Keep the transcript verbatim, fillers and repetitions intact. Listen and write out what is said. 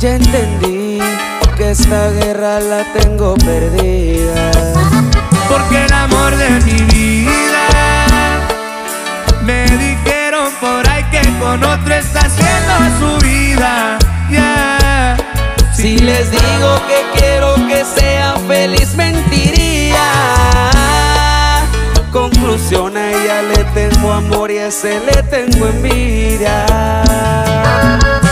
Ya entendí que esta guerra la tengo perdida, porque el amor de mi vida me dijeron por ahí que con otro está haciendo su vida. Yeah. Si les digo que quiero que sea feliz, mentiría. Conclusión, a ella le tengo amor y a ese le tengo envidia.